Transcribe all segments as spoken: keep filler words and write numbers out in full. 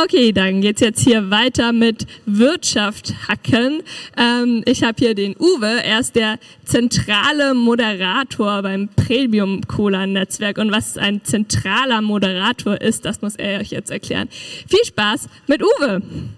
Okay, dann geht's jetzt hier weiter mit Wirtschaft hacken. Ähm, ich habe hier den Uwe, er ist der zentrale Moderator beim Premium-Cola-Netzwerk. Und was ein zentraler Moderator ist, das muss er euch jetzt erklären. Viel Spaß mit Uwe!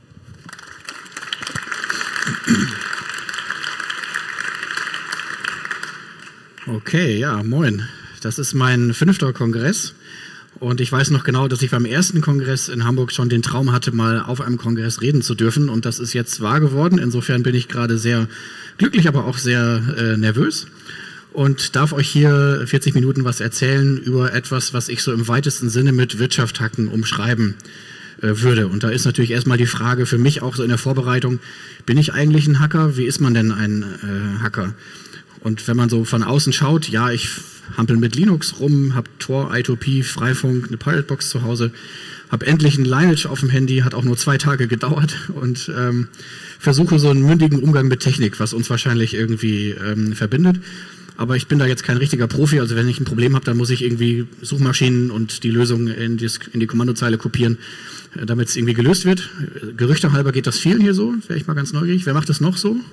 Okay, ja, moin. Das ist mein fünfter Kongress. Und ich weiß noch genau, dass ich beim ersten Kongress in Hamburg schon den Traum hatte, mal auf einem Kongress reden zu dürfen. Und das ist jetzt wahr geworden. Insofern bin ich gerade sehr glücklich, aber auch sehr äh, nervös. Und darf euch hier vierzig Minuten was erzählen über etwas, was ich so im weitesten Sinne mit Wirtschaft hacken umschreiben äh, würde. Und da ist natürlich erstmal die Frage für mich auch so in der Vorbereitung, bin ich eigentlich ein Hacker? Wie ist man denn ein äh, Hacker? Und wenn man so von außen schaut, ja, ich hampel mit Linux rum, habe Tor, I zwei P, Freifunk, eine Piratebox zu Hause, habe endlich ein Lineage auf dem Handy, hat auch nur zwei Tage gedauert und ähm, versuche so einen mündigen Umgang mit Technik, was uns wahrscheinlich irgendwie ähm, verbindet. Aber ich bin da jetzt kein richtiger Profi, also wenn ich ein Problem habe, dann muss ich irgendwie Suchmaschinen und die Lösung in, dies, in die Kommandozeile kopieren, äh, damit es irgendwie gelöst wird. Gerüchte halber geht das vielen hier so, wäre ich mal ganz neugierig. Wer macht das noch so?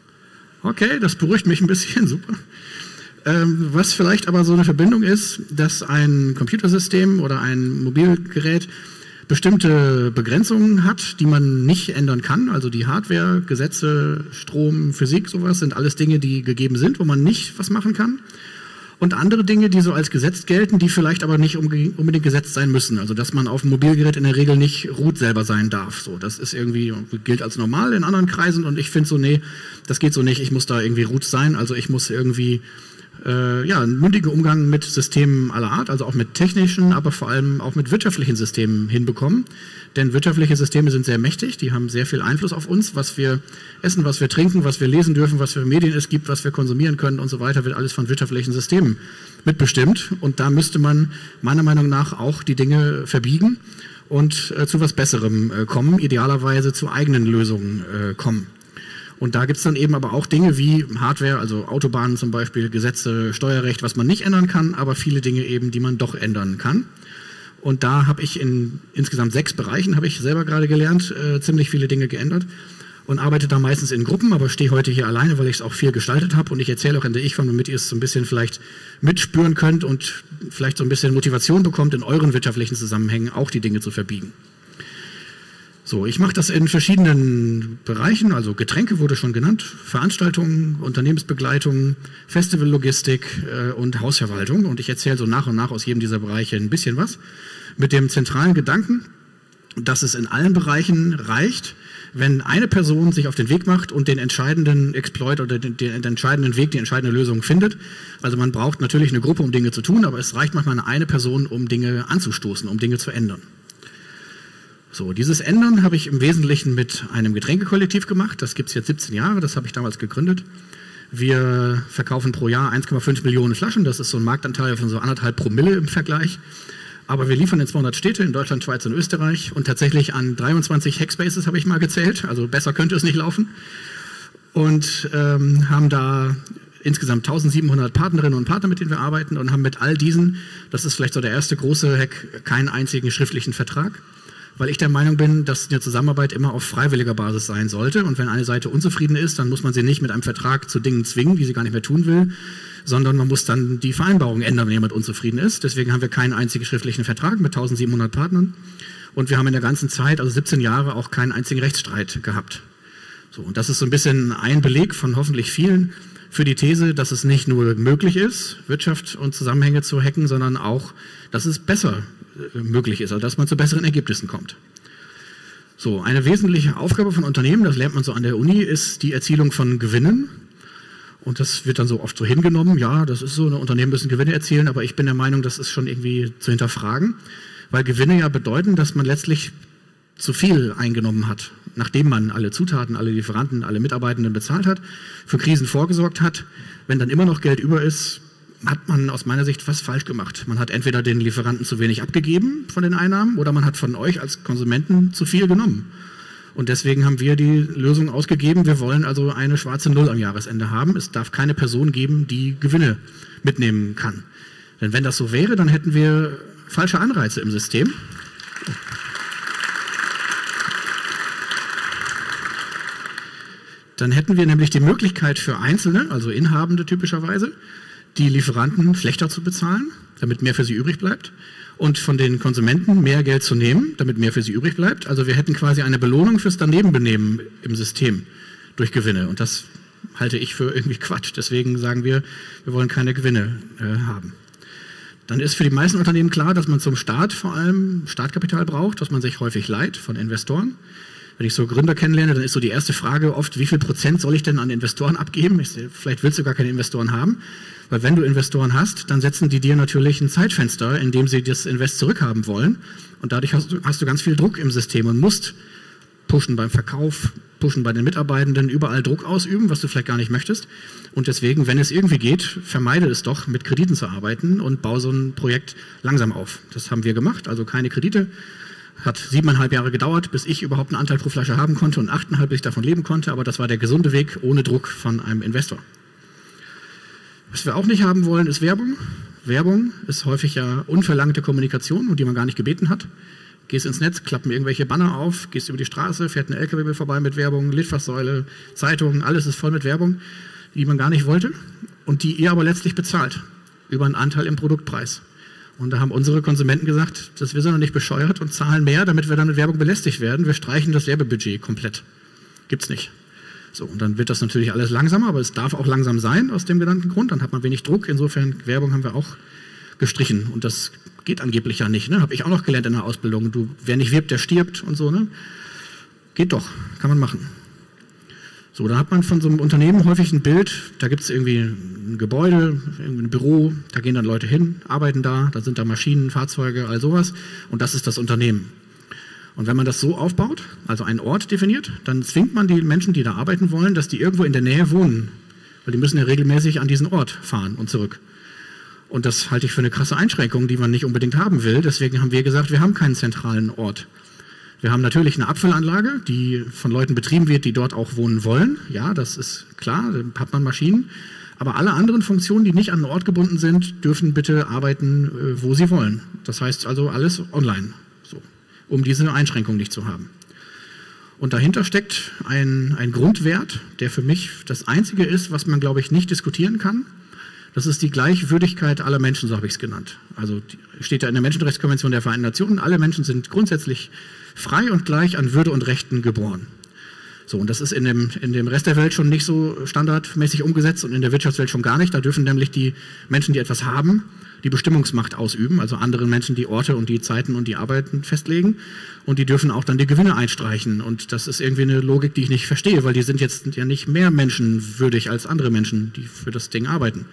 Okay, das beruhigt mich ein bisschen, super. Ähm, was vielleicht aber so eine Verbindung ist, dass ein Computersystem oder ein Mobilgerät bestimmte Begrenzungen hat, die man nicht ändern kann. Also die Hardware, Gesetze, Strom, Physik, sowas sind alles Dinge, die gegeben sind, wo man nicht was machen kann. Und andere Dinge, die so als gesetzt gelten, die vielleicht aber nicht unbedingt gesetzt sein müssen. Also dass man auf dem Mobilgerät in der Regel nicht root selber sein darf. So, das ist irgendwie, gilt als normal in anderen Kreisen und ich finde so, nee, das geht so nicht, ich muss da irgendwie root sein. Also ich muss irgendwie äh, ja, einen mündigen Umgang mit Systemen aller Art, also auch mit technischen, aber vor allem auch mit wirtschaftlichen Systemen hinbekommen. Denn wirtschaftliche Systeme sind sehr mächtig, die haben sehr viel Einfluss auf uns, was wir essen, was wir trinken, was wir lesen dürfen, was für Medien es gibt, was wir konsumieren können und so weiter, wird alles von wirtschaftlichen Systemen mitbestimmt. Und da müsste man meiner Meinung nach auch die Dinge verbiegen und äh, zu was Besserem äh, kommen, idealerweise zu eigenen Lösungen äh, kommen. Und da gibt es dann eben aber auch Dinge wie Hardware, also Autobahnen zum Beispiel, Gesetze, Steuerrecht, was man nicht ändern kann, aber viele Dinge eben, die man doch ändern kann. Und da habe ich in insgesamt sechs Bereichen, habe ich selber gerade gelernt, äh, ziemlich viele Dinge geändert und arbeite da meistens in Gruppen, aber stehe heute hier alleine, weil ich es auch viel gestaltet habe und ich erzähle auch in der Ich-Form, damit ihr es so ein bisschen vielleicht mitspüren könnt und vielleicht so ein bisschen Motivation bekommt, in euren wirtschaftlichen Zusammenhängen auch die Dinge zu verbiegen. So, ich mache das in verschiedenen Bereichen, also Getränke wurde schon genannt, Veranstaltungen, Unternehmensbegleitung, Festivallogistik äh, und Hausverwaltung und ich erzähle so nach und nach aus jedem dieser Bereiche ein bisschen was mit dem zentralen Gedanken, dass es in allen Bereichen reicht, wenn eine Person sich auf den Weg macht und den entscheidenden Exploit oder den, den entscheidenden Weg, die entscheidende Lösung findet. Also man braucht natürlich eine Gruppe, um Dinge zu tun, aber es reicht manchmal eine Person, um Dinge anzustoßen, um Dinge zu ändern. So, dieses Ändern habe ich im Wesentlichen mit einem Getränkekollektiv gemacht. Das gibt es jetzt siebzehn Jahre, das habe ich damals gegründet. Wir verkaufen pro Jahr eins Komma fünf Millionen Flaschen, das ist so ein Marktanteil von so anderthalb Promille im Vergleich. Aber wir liefern in zweihundert Städte in Deutschland, Schweiz und Österreich und tatsächlich an dreiundzwanzig Hackspaces habe ich mal gezählt, also besser könnte es nicht laufen. Und ähm, haben da insgesamt tausendsiebenhundert Partnerinnen und Partner, mit denen wir arbeiten und haben mit all diesen, das ist vielleicht so der erste große Hack, keinen einzigen schriftlichen Vertrag. Weil ich der Meinung bin, dass eine Zusammenarbeit immer auf freiwilliger Basis sein sollte. Und wenn eine Seite unzufrieden ist, dann muss man sie nicht mit einem Vertrag zu Dingen zwingen, die sie gar nicht mehr tun will, sondern man muss dann die Vereinbarung ändern, wenn jemand unzufrieden ist. Deswegen haben wir keinen einzigen schriftlichen Vertrag mit tausendsiebenhundert Partnern. Und wir haben in der ganzen Zeit, also siebzehn Jahre, auch keinen einzigen Rechtsstreit gehabt. So, und das ist so ein bisschen ein Beleg von hoffentlich vielen für die These, dass es nicht nur möglich ist, Wirtschaft und Zusammenhänge zu hacken, sondern auch, dass es besser möglich ist, also dass man zu besseren Ergebnissen kommt. So, eine wesentliche Aufgabe von Unternehmen, das lernt man so an der Uni, ist die Erzielung von Gewinnen. Und das wird dann so oft so hingenommen, ja, das ist so, eine Unternehmen müssen Gewinne erzielen, aber ich bin der Meinung, das ist schon irgendwie zu hinterfragen, weil Gewinne ja bedeuten, dass man letztlich zu viel eingenommen hat, nachdem man alle Zutaten, alle Lieferanten, alle Mitarbeitenden bezahlt hat, für Krisen vorgesorgt hat. Wenn dann immer noch Geld über ist, hat man aus meiner Sicht was falsch gemacht. Man hat entweder den Lieferanten zu wenig abgegeben von den Einnahmen oder man hat von euch als Konsumenten zu viel genommen. Und deswegen haben wir die Lösung ausgegeben, wir wollen also eine schwarze Null am Jahresende haben. Es darf keine Person geben, die Gewinne mitnehmen kann. Denn wenn das so wäre, dann hätten wir falsche Anreize im System. Dann hätten wir nämlich die Möglichkeit für Einzelne, also Inhabende typischerweise, die Lieferanten schlechter zu bezahlen, damit mehr für sie übrig bleibt, und von den Konsumenten mehr Geld zu nehmen, damit mehr für sie übrig bleibt. Also wir hätten quasi eine Belohnung fürs Danebenbenehmen im System durch Gewinne. Und das halte ich für irgendwie Quatsch. Deswegen sagen wir, wir wollen keine Gewinne äh, haben. Dann ist für die meisten Unternehmen klar, dass man zum Start vor allem Startkapital braucht, das man sich häufig leiht von Investoren. Wenn ich so Gründer kennenlerne, dann ist so die erste Frage oft, wie viel Prozent soll ich denn an Investoren abgeben? Ich, vielleicht willst du gar keine Investoren haben, weil wenn du Investoren hast, dann setzen die dir natürlich ein Zeitfenster, in dem sie das Invest zurückhaben wollen, und dadurch hast du, hast du ganz viel Druck im System und musst pushen beim Verkauf, pushen bei den Mitarbeitenden, überall Druck ausüben, was du vielleicht gar nicht möchtest. Und deswegen, wenn es irgendwie geht, vermeide es doch, mit Krediten zu arbeiten und baue so ein Projekt langsam auf. Das haben wir gemacht, also keine Kredite. Hat siebeneinhalb Jahre gedauert, bis ich überhaupt einen Anteil pro Flasche haben konnte und achteinhalb, bis ich davon leben konnte. Aber das war der gesunde Weg, ohne Druck von einem Investor. Was wir auch nicht haben wollen, ist Werbung. Werbung ist häufig ja unverlangte Kommunikation, um die man gar nicht gebeten hat. Gehst ins Netz, klappen irgendwelche Banner auf, gehst über die Straße, fährt ein L K W vorbei mit Werbung, Litfaßsäule, Zeitungen, alles ist voll mit Werbung, die man gar nicht wollte und die ihr aber letztlich bezahlt über einen Anteil im Produktpreis. Und da haben unsere Konsumenten gesagt, dass wir sind noch nicht bescheuert und zahlen mehr, damit wir dann mit Werbung belästigt werden. Wir streichen das Werbebudget komplett. Gibt's nicht. So, und dann wird das natürlich alles langsamer, aber es darf auch langsam sein aus dem genannten Grund. Dann hat man wenig Druck. Insofern, Werbung haben wir auch gestrichen. Und das geht angeblich ja nicht. Ne? Habe ich auch noch gelernt in der Ausbildung. Du, wer nicht wirbt, der stirbt und so. Ne? Geht doch, kann man machen. So, da hat man von so einem Unternehmen häufig ein Bild, da gibt es irgendwie ein Gebäude, irgendwie ein Büro, da gehen dann Leute hin, arbeiten da, da sind da Maschinen, Fahrzeuge, all sowas und das ist das Unternehmen. Und wenn man das so aufbaut, also einen Ort definiert, dann zwingt man die Menschen, die da arbeiten wollen, dass die irgendwo in der Nähe wohnen, weil die müssen ja regelmäßig an diesen Ort fahren und zurück. Und das halte ich für eine krasse Einschränkung, die man nicht unbedingt haben will, deswegen haben wir gesagt, wir haben keinen zentralen Ort. Wir haben natürlich eine Abfüllanlage, die von Leuten betrieben wird, die dort auch wohnen wollen. Ja, das ist klar, dann hat man Maschinen. Aber alle anderen Funktionen, die nicht an einen Ort gebunden sind, dürfen bitte arbeiten, wo sie wollen. Das heißt also alles online, so, um diese Einschränkung nicht zu haben. Und dahinter steckt ein, ein Grundwert, der für mich das Einzige ist, was man, glaube ich, nicht diskutieren kann. Das ist die Gleichwürdigkeit aller Menschen, so habe ich es genannt. Also steht ja in der Menschenrechtskonvention der Vereinten Nationen, alle Menschen sind grundsätzlich frei und gleich an Würde und Rechten geboren. So, und das ist in dem, in dem Rest der Welt schon nicht so standardmäßig umgesetzt und in der Wirtschaftswelt schon gar nicht. Da dürfen nämlich die Menschen, die etwas haben, die Bestimmungsmacht ausüben, also anderen Menschen die Orte und die Zeiten und die Arbeiten festlegen und die dürfen auch dann die Gewinne einstreichen. Und das ist irgendwie eine Logik, die ich nicht verstehe, weil die sind jetzt ja nicht mehr menschenwürdig als andere Menschen, die für das Ding arbeiten.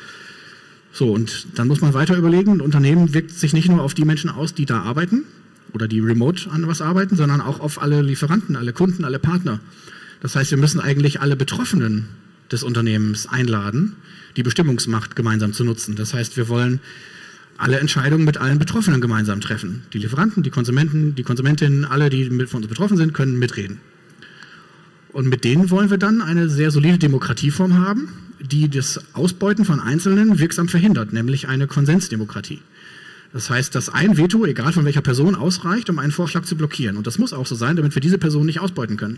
So, und dann muss man weiter überlegen, ein Unternehmen wirkt sich nicht nur auf die Menschen aus, die da arbeiten oder die remote an was arbeiten, sondern auch auf alle Lieferanten, alle Kunden, alle Partner. Das heißt, wir müssen eigentlich alle Betroffenen des Unternehmens einladen, die Bestimmungsmacht gemeinsam zu nutzen. Das heißt, wir wollen alle Entscheidungen mit allen Betroffenen gemeinsam treffen. Die Lieferanten, die Konsumenten, die Konsumentinnen, alle, die von uns betroffen sind, können mitreden. Und mit denen wollen wir dann eine sehr solide Demokratieform haben, die das Ausbeuten von Einzelnen wirksam verhindert, nämlich eine Konsensdemokratie. Das heißt, dass ein Veto, egal von welcher Person, ausreicht, um einen Vorschlag zu blockieren. Und das muss auch so sein, damit wir diese Person nicht ausbeuten können.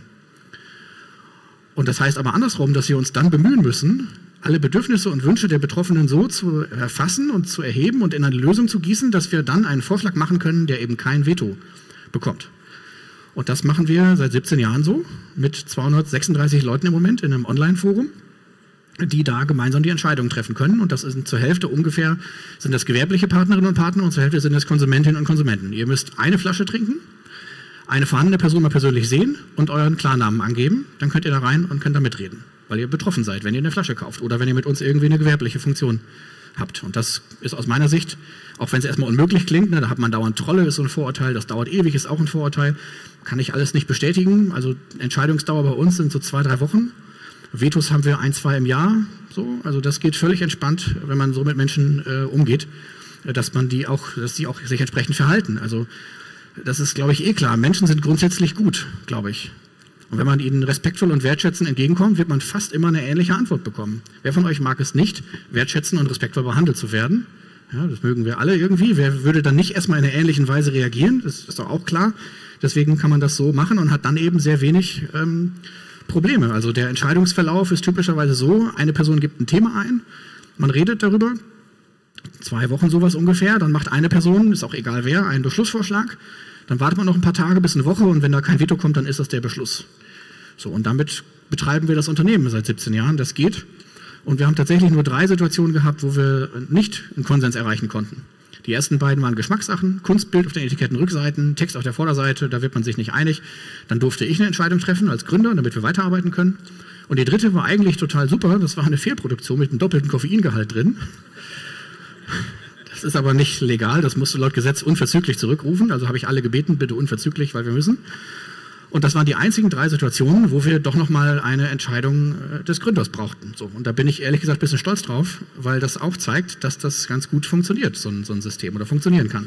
Und das heißt aber andersrum, dass wir uns dann bemühen müssen, alle Bedürfnisse und Wünsche der Betroffenen so zu erfassen und zu erheben und in eine Lösung zu gießen, dass wir dann einen Vorschlag machen können, der eben kein Veto bekommt. Und das machen wir seit siebzehn Jahren so, mit zweihundertsechsunddreißig Leuten im Moment in einem Online-Forum, die da gemeinsam die Entscheidungen treffen können. Und das ist zur Hälfte ungefähr, sind das gewerbliche Partnerinnen und Partner und zur Hälfte sind das Konsumentinnen und Konsumenten. Ihr müsst eine Flasche trinken, eine vorhandene Person mal persönlich sehen und euren Klarnamen angeben. Dann könnt ihr da rein und könnt da mitreden, weil ihr betroffen seid, wenn ihr eine Flasche kauft oder wenn ihr mit uns irgendwie eine gewerbliche Funktion habt. Und das ist aus meiner Sicht, auch wenn es erstmal unmöglich klingt, ne, da hat man dauernd Trolle, ist so ein Vorurteil, das dauert ewig, ist auch ein Vorurteil, kann ich alles nicht bestätigen. Also Entscheidungsdauer bei uns sind so zwei, drei Wochen. Vetos haben wir ein, zwei im Jahr. So, also das geht völlig entspannt, wenn man so mit Menschen äh, umgeht, dass man die auch, dass die auch sich entsprechend verhalten. Also das ist, glaube ich, eh klar. Menschen sind grundsätzlich gut, glaube ich. Und wenn man ihnen respektvoll und wertschätzend entgegenkommt, wird man fast immer eine ähnliche Antwort bekommen. Wer von euch mag es nicht, wertschätzend und respektvoll behandelt zu werden? Ja, das mögen wir alle irgendwie. Wer würde dann nicht erstmal in einer ähnlichen Weise reagieren? Das ist doch auch klar. Deswegen kann man das so machen und hat dann eben sehr wenig ähm, Probleme. Also der Entscheidungsverlauf ist typischerweise so, eine Person gibt ein Thema ein, man redet darüber, zwei Wochen sowas ungefähr, dann macht eine Person, ist auch egal wer, einen Beschlussvorschlag, dann wartet man noch ein paar Tage bis eine Woche und wenn da kein Veto kommt, dann ist das der Beschluss. So, und damit betreiben wir das Unternehmen seit siebzehn Jahren, das geht. Und wir haben tatsächlich nur drei Situationen gehabt, wo wir nicht einen Konsens erreichen konnten. Die ersten beiden waren Geschmackssachen, Kunstbild auf den Etikettenrückseiten, Text auf der Vorderseite, da wird man sich nicht einig. Dann durfte ich eine Entscheidung treffen als Gründer, damit wir weiterarbeiten können. Und die dritte war eigentlich total super, das war eine Fehlproduktion mit einem doppelten Koffeingehalt drin. Das ist aber nicht legal, das musst du laut Gesetz unverzüglich zurückrufen, also habe ich alle gebeten, bitte unverzüglich, weil wir müssen. Und das waren die einzigen drei Situationen, wo wir doch nochmal eine Entscheidung des Gründers brauchten. So, und da bin ich ehrlich gesagt ein bisschen stolz drauf, weil das aufzeigt, dass das ganz gut funktioniert, so ein, so ein System, oder funktionieren kann.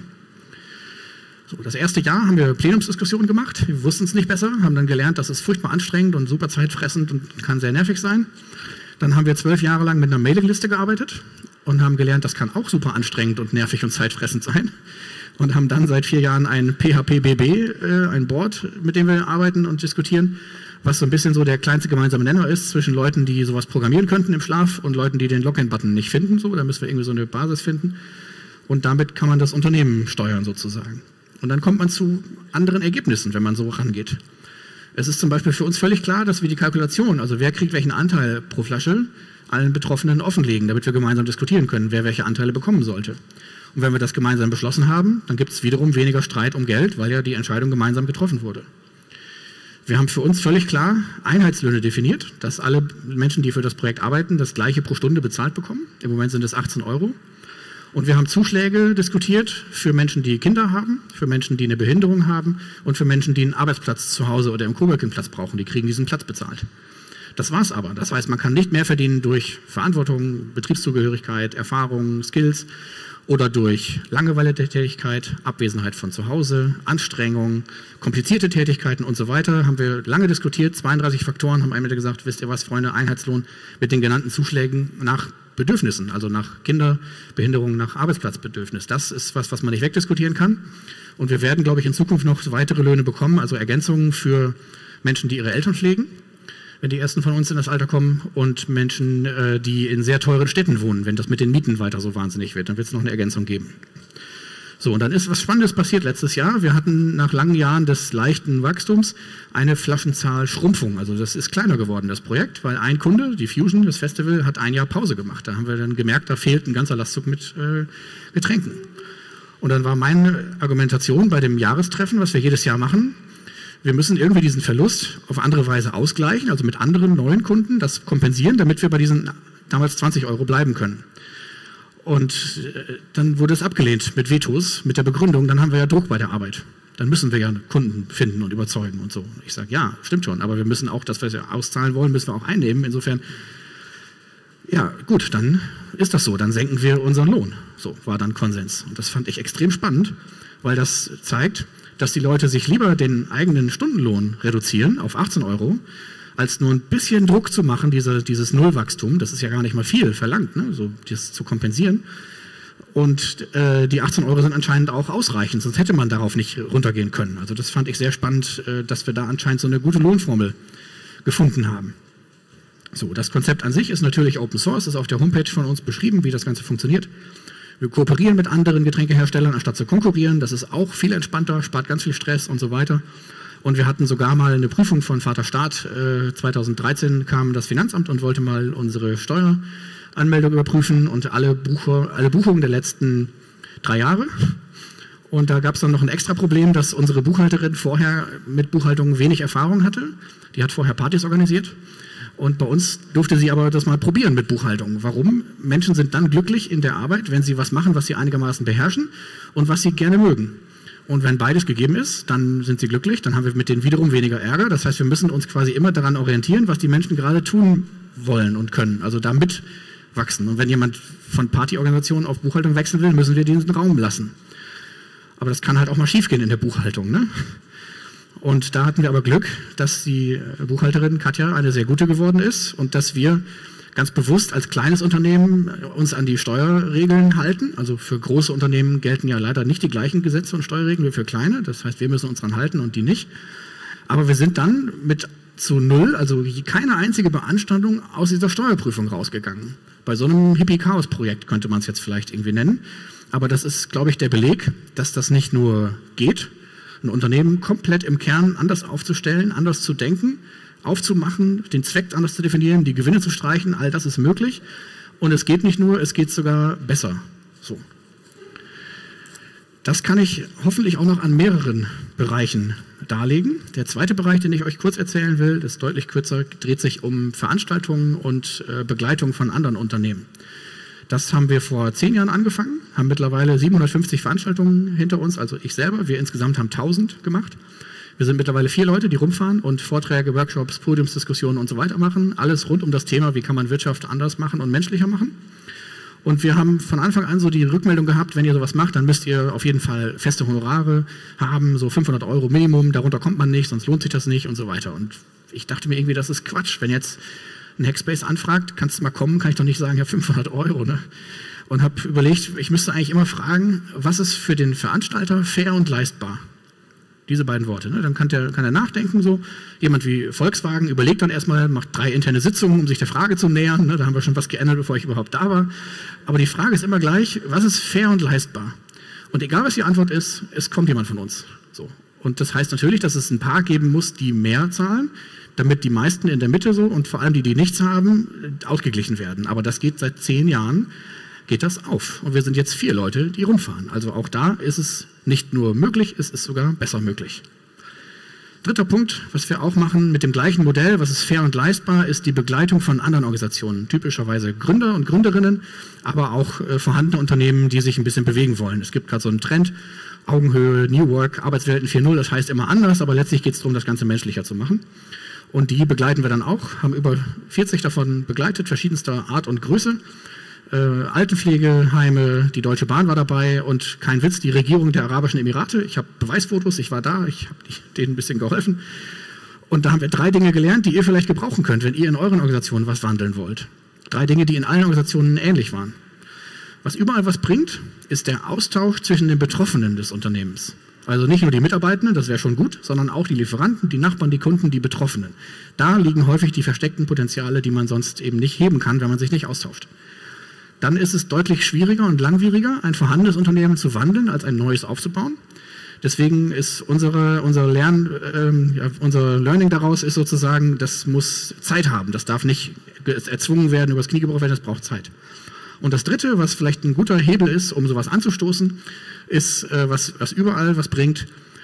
So, das erste Jahr haben wir Plenumsdiskussionen gemacht, wir wussten es nicht besser, haben dann gelernt, das ist furchtbar anstrengend und super zeitfressend und kann sehr nervig sein. Dann haben wir zwölf Jahre lang mit einer Mailingliste gearbeitet und haben gelernt, das kann auch super anstrengend und nervig und zeitfressend sein. Und haben dann seit vier Jahren ein P H P B B, äh, ein Board, mit dem wir arbeiten und diskutieren, was so ein bisschen so der kleinste gemeinsame Nenner ist zwischen Leuten, die sowas programmieren könnten im Schlaf und Leuten, die den Login-Button nicht finden. So, da müssen wir irgendwie so eine Basis finden. Und damit kann man das Unternehmen steuern sozusagen. Und dann kommt man zu anderen Ergebnissen, wenn man so rangeht. Es ist zum Beispiel für uns völlig klar, dass wir die Kalkulation, also wer kriegt welchen Anteil pro Flasche, allen Betroffenen offenlegen, damit wir gemeinsam diskutieren können, wer welche Anteile bekommen sollte. Und wenn wir das gemeinsam beschlossen haben, dann gibt es wiederum weniger Streit um Geld, weil ja die Entscheidung gemeinsam getroffen wurde. Wir haben für uns völlig klar Einheitslöhne definiert, dass alle Menschen, die für das Projekt arbeiten, das gleiche pro Stunde bezahlt bekommen. Im Moment sind es achtzehn Euro. Und wir haben Zuschläge diskutiert für Menschen, die Kinder haben, für Menschen, die eine Behinderung haben und für Menschen, die einen Arbeitsplatz zu Hause oder im Coworking-Platz brauchen. Die kriegen diesen Platz bezahlt. Das war's aber. Das heißt, man kann nicht mehr verdienen durch Verantwortung, Betriebszugehörigkeit, Erfahrung, Skills oder durch Langeweile der Tätigkeit, Abwesenheit von zu Hause, Anstrengung, komplizierte Tätigkeiten und so weiter. Haben wir lange diskutiert, zweiunddreißig Faktoren, haben einmal gesagt, wisst ihr was, Freunde, Einheitslohn mit den genannten Zuschlägen nach Bedürfnissen, also nach Kinderbehinderung, nach Arbeitsplatzbedürfnis. Das ist was, was man nicht wegdiskutieren kann. Und wir werden, glaube ich, in Zukunft noch weitere Löhne bekommen, also Ergänzungen für Menschen, die ihre Eltern pflegen, wenn die ersten von uns in das Alter kommen, und Menschen, die in sehr teuren Städten wohnen. Wenn das mit den Mieten weiter so wahnsinnig wird, dann wird es noch eine Ergänzung geben. So, und dann ist was Spannendes passiert letztes Jahr. Wir hatten nach langen Jahren des leichten Wachstums eine Flaschenzahl-Schrumpfung. Also das ist kleiner geworden, das Projekt, weil ein Kunde, die Fusion, das Festival, hat ein Jahr Pause gemacht. Da haben wir dann gemerkt, da fehlt ein ganzer Lastzug mit äh, Getränken. Und dann war meine Argumentation bei dem Jahrestreffen, was wir jedes Jahr machen, wir müssen irgendwie diesen Verlust auf andere Weise ausgleichen, also mit anderen neuen Kunden, das kompensieren, damit wir bei diesen damals zwanzig Euro bleiben können. Und dann wurde es abgelehnt mit Vetos, mit der Begründung, dann haben wir ja Druck bei der Arbeit. Dann müssen wir ja Kunden finden und überzeugen und so. Ich sage, ja, stimmt schon, aber wir müssen auch, das, was wir auszahlen wollen, müssen wir auch einnehmen. Insofern, ja gut, dann ist das so, dann senken wir unseren Lohn. So war dann Konsens. Und das fand ich extrem spannend, weil das zeigt, dass die Leute sich lieber den eigenen Stundenlohn reduzieren auf achtzehn Euro, als nur ein bisschen Druck zu machen, diese, dieses Nullwachstum, das ist ja gar nicht mal viel verlangt, ne, so das zu kompensieren. Und äh, die achtzehn Euro sind anscheinend auch ausreichend, sonst hätte man darauf nicht runtergehen können. Also das fand ich sehr spannend, äh, dass wir da anscheinend so eine gute Lohnformel gefunden haben. So, das Konzept an sich ist natürlich Open Source, ist auf der Homepage von uns beschrieben, wie das Ganze funktioniert. Wir kooperieren mit anderen Getränkeherstellern, anstatt zu konkurrieren. Das ist auch viel entspannter, spart ganz viel Stress und so weiter. Und wir hatten sogar mal eine Prüfung von Vater Staat. Äh, zweitausenddreizehn kam das Finanzamt und wollte mal unsere Steueranmeldung überprüfen und alle, Bucher, alle Buchungen der letzten drei Jahre. Und da gab es dann noch ein extra Problem, dass unsere Buchhalterin vorher mit Buchhaltung wenig Erfahrung hatte. Die hat vorher Partys organisiert. Und bei uns durfte sie aber das mal probieren mit Buchhaltung. Warum? Menschen sind dann glücklich in der Arbeit, wenn sie was machen, was sie einigermaßen beherrschen und was sie gerne mögen. Und wenn beides gegeben ist, dann sind sie glücklich, dann haben wir mit denen wiederum weniger Ärger. Das heißt, wir müssen uns quasi immer daran orientieren, was die Menschen gerade tun wollen und können. Also da mitwachsen. Und wenn jemand von Partyorganisationen auf Buchhaltung wechseln will, müssen wir diesen Raum lassen. Aber das kann halt auch mal schiefgehen in der Buchhaltung, ne? Und da hatten wir aber Glück, dass die Buchhalterin Katja eine sehr gute geworden ist und dass wir ganz bewusst als kleines Unternehmen uns an die Steuerregeln halten. Also für große Unternehmen gelten ja leider nicht die gleichen Gesetze und Steuerregeln wie für kleine. Das heißt, wir müssen uns daran halten und die nicht. Aber wir sind dann mit zu null, also keine einzige Beanstandung aus dieser Steuerprüfung rausgegangen. Bei so einem Hippie-Chaos-Projekt könnte man es jetzt vielleicht irgendwie nennen. Aber das ist, glaube ich, der Beleg, dass das nicht nur geht, ein Unternehmen komplett im Kern anders aufzustellen, anders zu denken, aufzumachen, den Zweck anders zu definieren, die Gewinne zu streichen, all das ist möglich. Und es geht nicht nur, es geht sogar besser. So. Das kann ich hoffentlich auch noch an mehreren Bereichen darlegen. Der zweite Bereich, den ich euch kurz erzählen will, das ist deutlich kürzer, dreht sich um Veranstaltungen und äh, Begleitung von anderen Unternehmen. Das haben wir vor zehn Jahren angefangen, haben mittlerweile siebenhundertfünfzig Veranstaltungen hinter uns, also ich selber. Wir insgesamt haben tausend gemacht. Wir sind mittlerweile vier Leute, die rumfahren und Vorträge, Workshops, Podiumsdiskussionen und so weiter machen. Alles rund um das Thema, wie kann man Wirtschaft anders machen und menschlicher machen. Und wir haben von Anfang an so die Rückmeldung gehabt, wenn ihr sowas macht, dann müsst ihr auf jeden Fall feste Honorare haben, so fünfhundert Euro Minimum, darunter kommt man nicht, sonst lohnt sich das nicht und so weiter. Und ich dachte mir irgendwie, das ist Quatsch. Wenn jetzt ein Hackspace anfragt, kannst du mal kommen, kann ich doch nicht sagen, ja fünfhundert Euro. Ne? Und habe überlegt, ich müsste eigentlich immer fragen, was ist für den Veranstalter fair und leistbar? Diese beiden Worte. Ne? Dann kann der, kann er nachdenken. So. Jemand wie Volkswagen überlegt dann erstmal, macht drei interne Sitzungen, um sich der Frage zu nähern. Ne? Da haben wir schon was geändert, bevor ich überhaupt da war. Aber die Frage ist immer gleich, was ist fair und leistbar? Und egal, was die Antwort ist, es kommt jemand von uns. So. Und das heißt natürlich, dass es ein paar geben muss, die mehr zahlen, damit die meisten in der Mitte so und vor allem die, die nichts haben, ausgeglichen werden. Aber das geht seit zehn Jahren, geht das auf. Und wir sind jetzt vier Leute, die rumfahren. Also auch da ist es nicht nur möglich, es ist sogar besser möglich. Dritter Punkt, was wir auch machen mit dem gleichen Modell, was ist fair und leistbar, ist die Begleitung von anderen Organisationen. Typischerweise Gründer und Gründerinnen, aber auch äh, vorhandene Unternehmen, die sich ein bisschen bewegen wollen. Es gibt gerade so einen Trend, Augenhöhe, New Work, Arbeitswelten vier Null, das heißt immer anders, aber letztlich geht es darum, das Ganze menschlicher zu machen. Und die begleiten wir dann auch, haben über vierzig davon begleitet, verschiedenster Art und Größe. Äh, Altenpflegeheime, die Deutsche Bahn war dabei und kein Witz, die Regierung der Arabischen Emirate. Ich habe Beweisfotos, ich war da, ich habe denen ein bisschen geholfen. Und da haben wir drei Dinge gelernt, die ihr vielleicht gebrauchen könnt, wenn ihr in euren Organisationen was wandeln wollt. Drei Dinge, die in allen Organisationen ähnlich waren. Was überall was bringt, ist der Austausch zwischen den Betroffenen des Unternehmens. Also nicht nur die Mitarbeitenden, das wäre schon gut, sondern auch die Lieferanten, die Nachbarn, die Kunden, die Betroffenen. Da liegen häufig die versteckten Potenziale, die man sonst eben nicht heben kann, wenn man sich nicht austauscht. Dann ist es deutlich schwieriger und langwieriger, ein vorhandenes Unternehmen zu wandeln, als ein neues aufzubauen. Deswegen ist unsere, unser, Lern, ähm, ja, unser Learning daraus ist sozusagen, das muss Zeit haben. Das darf nicht erzwungen werden, übers Knie gebrochen werden, das braucht Zeit. Und das Dritte, was vielleicht ein guter Hebel ist, um sowas anzustoßen, ist, äh, was, was überall was bringt,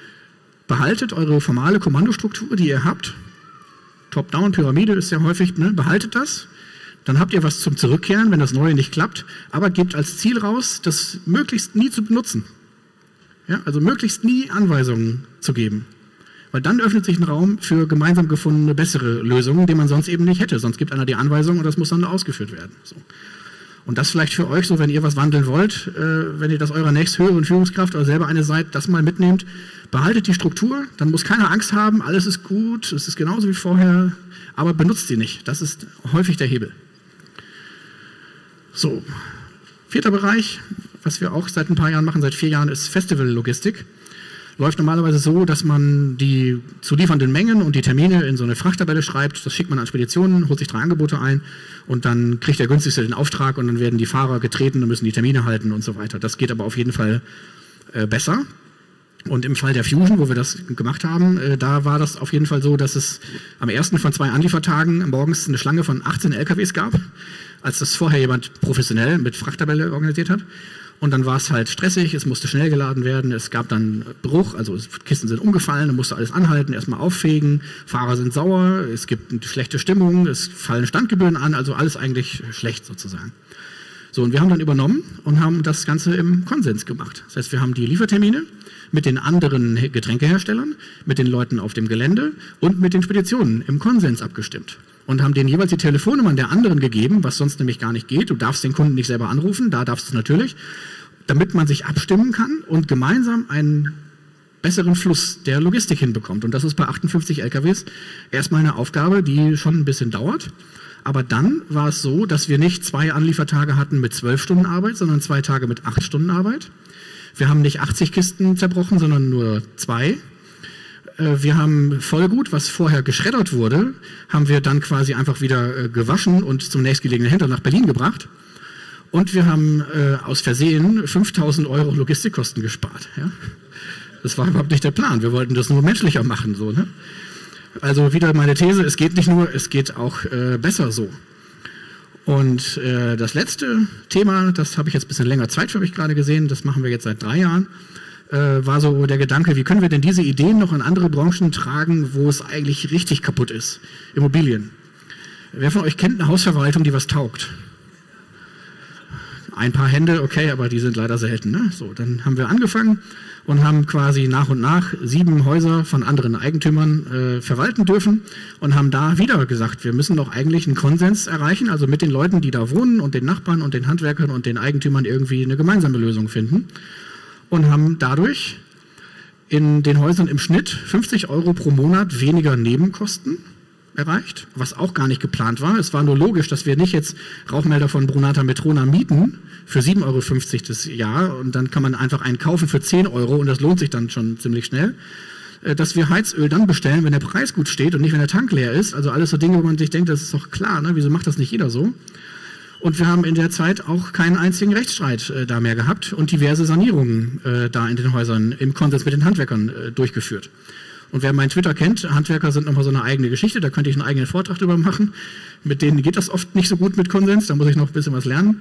behaltet eure formale Kommandostruktur, die ihr habt. Top-Down-Pyramide ist ja häufig, ne? Behaltet das. Dann habt ihr was zum Zurückkehren, wenn das Neue nicht klappt, aber gebt als Ziel raus, das möglichst nie zu benutzen. Ja, also möglichst nie Anweisungen zu geben. Weil dann öffnet sich ein Raum für gemeinsam gefundene bessere Lösungen, die man sonst eben nicht hätte. Sonst gibt einer die Anweisung und das muss dann nur ausgeführt werden. So. Und das vielleicht für euch so, wenn ihr was wandeln wollt, äh, wenn ihr das eurer nächsthöheren Führungskraft oder selber eine seid, das mal mitnehmt, behaltet die Struktur, dann muss keiner Angst haben, alles ist gut, es ist genauso wie vorher, aber benutzt sie nicht. Das ist häufig der Hebel. So, vierter Bereich, was wir auch seit ein paar Jahren machen, seit vier Jahren, ist Festival-Logistik. Läuft normalerweise so, dass man die zu liefernden Mengen und die Termine in so eine Frachttabelle schreibt, das schickt man an Speditionen, holt sich drei Angebote ein und dann kriegt der günstigste den Auftrag und dann werden die Fahrer getreten und müssen die Termine halten und so weiter. Das geht aber auf jeden Fall äh, besser. Und im Fall der Fusion, wo wir das gemacht haben, äh, da war das auf jeden Fall so, dass es am ersten von zwei Anliefertagen morgens eine Schlange von achtzehn L K Ws gab, als das vorher jemand professionell mit Frachttabelle organisiert hat. Und dann war es halt stressig, es musste schnell geladen werden, es gab dann Bruch, also Kisten sind umgefallen, dann musste alles anhalten, erstmal auffegen, Fahrer sind sauer, es gibt eine schlechte Stimmung, es fallen Standgebühren an, also alles eigentlich schlecht sozusagen. So, und wir haben dann übernommen und haben das Ganze im Konsens gemacht. Das heißt, wir haben die Liefertermine mit den anderen Getränkeherstellern, mit den Leuten auf dem Gelände und mit den Speditionen im Konsens abgestimmt. Und haben denen jeweils die Telefonnummern der anderen gegeben, was sonst nämlich gar nicht geht. Du darfst den Kunden nicht selber anrufen, da darfst du es natürlich, damit man sich abstimmen kann und gemeinsam einen besseren Fluss der Logistik hinbekommt. Und das ist bei achtundfünfzig L K Ws erstmal eine Aufgabe, die schon ein bisschen dauert. Aber dann war es so, dass wir nicht zwei Anliefertage hatten mit zwölf Stunden Arbeit, sondern zwei Tage mit acht Stunden Arbeit. Wir haben nicht achtzig Kisten zerbrochen, sondern nur zwei. Wir haben Vollgut, was vorher geschreddert wurde, haben wir dann quasi einfach wieder gewaschen und zum nächstgelegenen Händler nach Berlin gebracht. Und wir haben äh, aus Versehen fünftausend Euro Logistikkosten gespart. Ja? Das war überhaupt nicht der Plan. Wir wollten das nur menschlicher machen. So, ne? Also wieder meine These, es geht nicht nur, es geht auch äh, besser so. Und äh, das letzte Thema, das habe ich jetzt ein bisschen länger Zeit für mich gerade gesehen, das machen wir jetzt seit drei Jahren, äh, war so der Gedanke, wie können wir denn diese Ideen noch in andere Branchen tragen, wo es eigentlich richtig kaputt ist? Immobilien. Wer von euch kennt eine Hausverwaltung, die was taugt? Ein paar Hände, okay, aber die sind leider selten. Ne? So, dann haben wir angefangen und haben quasi nach und nach sieben Häuser von anderen Eigentümern äh, verwalten dürfen und haben da wieder gesagt, wir müssen doch eigentlich einen Konsens erreichen, also mit den Leuten, die da wohnen und den Nachbarn und den Handwerkern und den Eigentümern irgendwie eine gemeinsame Lösung finden und haben dadurch in den Häusern im Schnitt fünfzig Euro pro Monat weniger Nebenkosten erreicht, was auch gar nicht geplant war. Es war nur logisch, dass wir nicht jetzt Rauchmelder von Brunata Metrona mieten für sieben Euro fünfzig das Jahr und dann kann man einfach einen kaufen für zehn Euro und das lohnt sich dann schon ziemlich schnell, dass wir Heizöl dann bestellen, wenn der Preis gut steht und nicht, wenn der Tank leer ist. Also alles so Dinge, wo man sich denkt, das ist doch klar, ne? Wieso macht das nicht jeder so? Und wir haben in der Zeit auch keinen einzigen Rechtsstreit äh, da mehr gehabt und diverse Sanierungen äh, da in den Häusern im Konsens mit den Handwerkern äh, durchgeführt. Und wer meinen Twitter kennt, Handwerker sind nochmal so eine eigene Geschichte, da könnte ich einen eigenen Vortrag drüber machen. Mit denen geht das oft nicht so gut mit Konsens, da muss ich noch ein bisschen was lernen.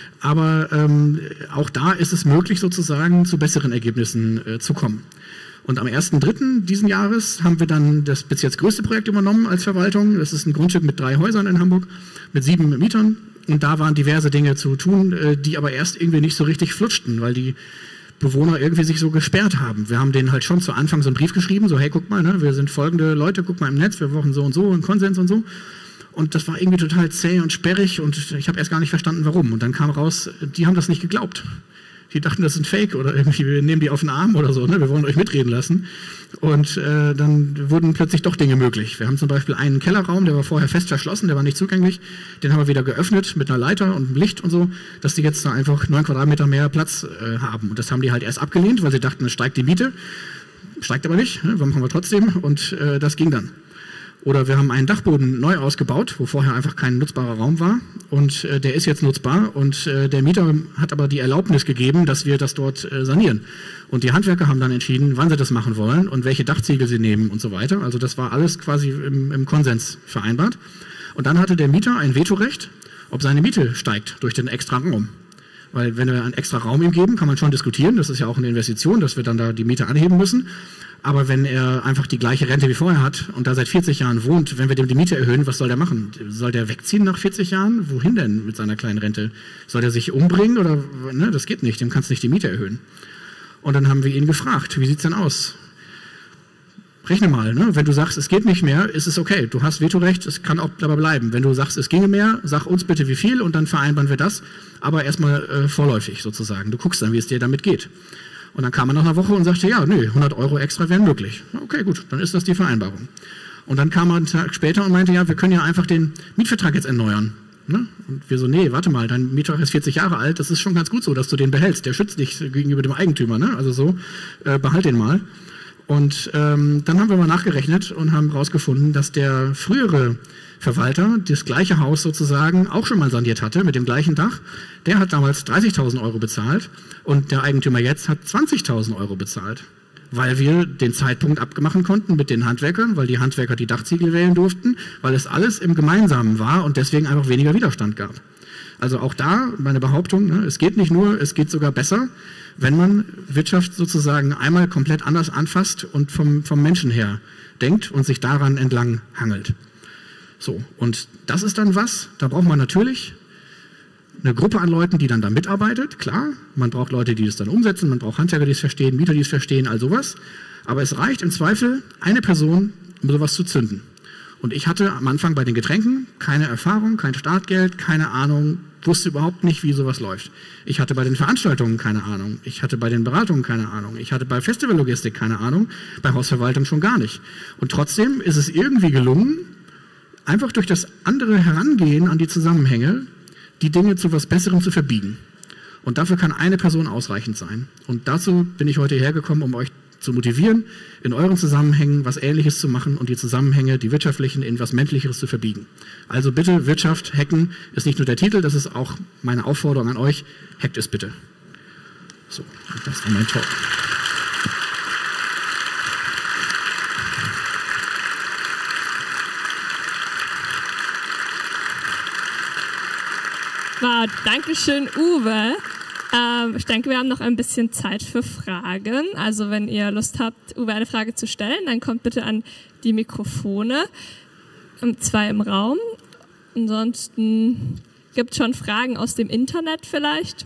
Aber ähm, auch da ist es möglich, sozusagen zu besseren Ergebnissen äh, zu kommen. Und am ersten dritten diesen Jahres haben wir dann das bis jetzt größte Projekt übernommen als Verwaltung. Das ist ein Grundstück mit drei Häusern in Hamburg, mit sieben Mietern. Und da waren diverse Dinge zu tun, äh, die aber erst irgendwie nicht so richtig flutschten, weil die Bewohner irgendwie sich so gesperrt haben. Wir haben denen halt schon zu Anfang so einen Brief geschrieben, so hey, guck mal, ne, wir sind folgende Leute, guck mal im Netz, wir brauchen so und so einen Konsens und so. Und das war irgendwie total zäh und sperrig und ich habe erst gar nicht verstanden, warum. Und dann kam raus, die haben das nicht geglaubt. Die dachten, das ist ein Fake oder irgendwie, wir nehmen die auf den Arm oder so, ne? Wir wollen euch mitreden lassen. Und äh, dann wurden plötzlich doch Dinge möglich. Wir haben zum Beispiel einen Kellerraum, der war vorher fest verschlossen, der war nicht zugänglich. Den haben wir wieder geöffnet mit einer Leiter und einem Licht und so, dass die jetzt da einfach neun Quadratmeter mehr Platz äh, haben. Und das haben die halt erst abgelehnt, weil sie dachten, es steigt die Miete. Steigt aber nicht, ne? Machen wir trotzdem und äh, das ging dann. Oder wir haben einen Dachboden neu ausgebaut, wo vorher einfach kein nutzbarer Raum war und äh, der ist jetzt nutzbar und äh, der Mieter hat aber die Erlaubnis gegeben, dass wir das dort äh, sanieren. Und die Handwerker haben dann entschieden, wann sie das machen wollen und welche Dachziegel sie nehmen und so weiter. Also das war alles quasi im, im Konsens vereinbart. Und dann hatte der Mieter ein Vetorecht, ob seine Miete steigt durch den extra Raum. Weil wenn wir einen extra Raum ihm geben, kann man schon diskutieren, das ist ja auch eine Investition, dass wir dann da die Miete anheben müssen. Aber wenn er einfach die gleiche Rente wie vorher hat und da seit vierzig Jahren wohnt, wenn wir dem die Miete erhöhen, was soll der machen? Soll der wegziehen nach vierzig Jahren? Wohin denn mit seiner kleinen Rente? Soll der sich umbringen oder, ne, das geht nicht, dem kannst du nicht die Miete erhöhen. Und dann haben wir ihn gefragt, wie sieht's denn aus? Rechne mal, ne? Wenn du sagst, es geht nicht mehr, ist es okay. Du hast Vetorecht, es kann auch dabei bleiben. Wenn du sagst, es ginge mehr, sag uns bitte wie viel und dann vereinbaren wir das. Aber erstmal äh, vorläufig sozusagen. Du guckst dann, wie es dir damit geht. Und dann kam er nach einer Woche und sagte, ja, nö, hundert Euro extra wären möglich. Okay, gut, dann ist das die Vereinbarung. Und dann kam er einen Tag später und meinte, ja, wir können ja einfach den Mietvertrag jetzt erneuern. Ne? Und wir so, nee, warte mal, dein Mietvertrag ist vierzig Jahre alt, das ist schon ganz gut so, dass du den behältst. Der schützt dich gegenüber dem Eigentümer, ne? Also so, äh, behalt den mal. Und ähm, dann haben wir mal nachgerechnet und haben herausgefunden, dass der frühere Verwalter das gleiche Haus sozusagen auch schon mal saniert hatte mit dem gleichen Dach. Der hat damals dreißigtausend Euro bezahlt und der Eigentümer jetzt hat zwanzigtausend Euro bezahlt, weil wir den Zeitpunkt abmachen konnten mit den Handwerkern, weil die Handwerker die Dachziegel wählen durften, weil es alles im Gemeinsamen war und deswegen einfach weniger Widerstand gab. Also auch da meine Behauptung, ne, es geht nicht nur, es geht sogar besser, wenn man Wirtschaft sozusagen einmal komplett anders anfasst und vom, vom Menschen her denkt und sich daran entlang hangelt. So, und das ist dann was, da braucht man natürlich eine Gruppe an Leuten, die dann da mitarbeitet, klar, man braucht Leute, die das dann umsetzen, man braucht Handwerker, die es verstehen, Mieter, die es verstehen, all sowas, aber es reicht im Zweifel eine Person, um sowas zu zünden. Und ich hatte am Anfang bei den Getränken keine Erfahrung, kein Startgeld, keine Ahnung, wusste überhaupt nicht, wie sowas läuft. Ich hatte bei den Veranstaltungen keine Ahnung, ich hatte bei den Beratungen keine Ahnung, ich hatte bei Festivallogistik keine Ahnung, bei Hausverwaltung schon gar nicht. Und trotzdem ist es irgendwie gelungen, einfach durch das andere Herangehen an die Zusammenhänge, die Dinge zu was Besserem zu verbiegen. Und dafür kann eine Person ausreichend sein. Und dazu bin ich heute hergekommen, um euch zu motivieren, in euren Zusammenhängen was Ähnliches zu machen und die Zusammenhänge, die wirtschaftlichen, in was Menschlicheres zu verbiegen. Also bitte, Wirtschaft hacken ist nicht nur der Titel, das ist auch meine Aufforderung an euch, hackt es bitte. So, das war mein Talk. Wow, danke schön, Uwe. Ähm, ich denke, wir haben noch ein bisschen Zeit für Fragen. Also wenn ihr Lust habt, Uwe eine Frage zu stellen, dann kommt bitte an die Mikrofone. Zwei im Raum. Ansonsten gibt es schon Fragen aus dem Internet vielleicht.